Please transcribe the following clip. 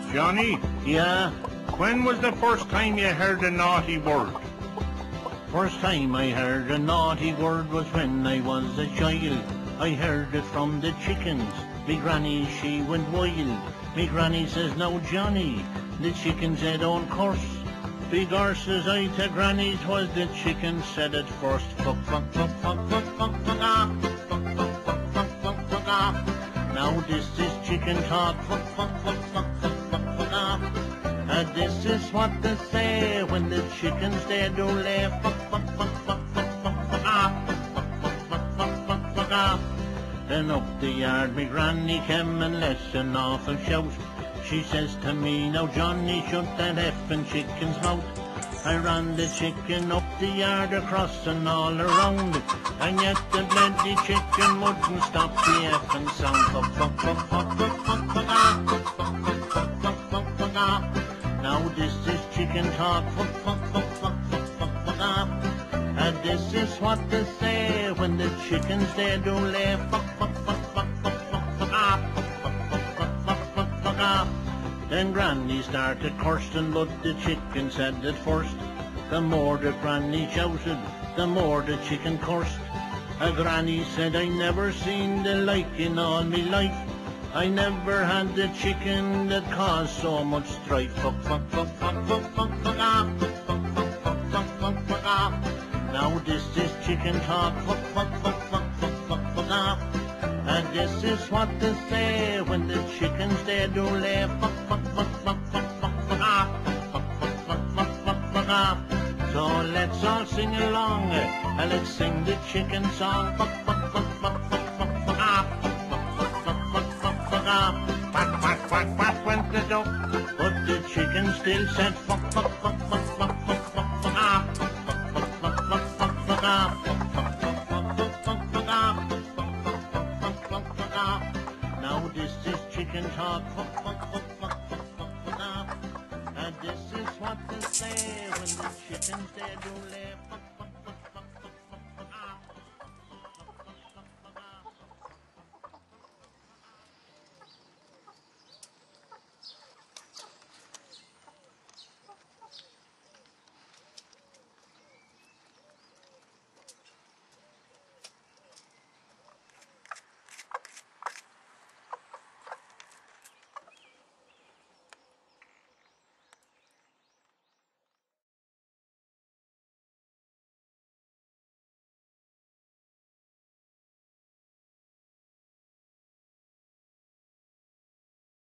Johnny, Yeah, when was the first time you heard a naughty word? first time I heard a naughty word was when I was a child. I heard it from the chickens. Me granny, she went wild. Me granny says, now Johnny, the chickens they don't curse. Big says I to granny, 'twas the chickens said it first. Fuck, fuck, fuck, fuck, fuck, fuck, fuck, ah. Fuck, fuck, fuck, fuck, fuck, fuck, ah. Now this is chicken talk. Fuck, fuck, fuck, fuck, fuck, fuck, fuck, ah. This is what they say when the chickens they do laugh. Fuck, fuck, fuck, fuck, fuck, fuck, fuck, ah. Fuck, fuck, fuck, fuck, fuck, fuck, ah. Then up the yard me granny came and let an awful shout. She says to me, now Johnny, shut that effing chicken's mouth. I ran the chicken up the yard across and all around it, and yet the bloody chicken wouldn't stop the effing sound. Fuck, fuck, fuck, fuck, fuck, fuck, fuck, ah. Fuck, fuck, fuck, fuck, fuck, fuck, ah. Now this is chicken talk. Fuck, fuck, fuck, fuck, fuck, fuck, fuck, ah. And this is what they say when the chickens they do laugh. Fuck, fuck, fuck, fuck, fuck, fuck, fuck, ah. Fuck, fuck, fuck, fuck, fuck, fuck, fuck, ah. Then Granny started cursing, but the chicken said it first. The more the Granny shouted, the more the chicken cursed. A Granny said, I never seen the like in all me life. I never had the chicken that caused so much strife. Fuck, fuck, fuck, fuck, fuck, fuck, fuck, ah. Fuck, fuck, fuck, fuck, fuck, fuck, fuck, ah. Now this is chicken talk. Fuck, fuck, fuck, fuck, fuck, fuck, fuck, ah. And this is what they say when the chickens they do laugh. Fuck, fuck, fuck, fuck, fuck, fuck, fuck, ah. Fuck, fuck, fuck, fuck, fuck, fuck, ah. So let's all sing along, and let's sing the chicken song. Fuck, fuck, fuck, fuck, fuck, fuck, fuck, ah. Fuck, fuck, fuck, fuck, fuck, fuck, fuck, ah. Quack, quack, quack, quack went the duck, but the chicken still said fuck, fuck, fuck, fuck, fuck, fuck, fuck, fuck, ah. Fuck, fuck, fuck, fuck, fuck, fuck, fuck, ah. Fuck, fuck, fuck, fuck, fuck, fuck, fuck, ah. Fuck, fuck, fuck, fuck, fuck, fuck, fuck, ah. Now this is chicken talk. Fuck, fuck, fuck, fuck, fuck, fuck, fuck, ah. And this is what they say when the chickens they do laugh.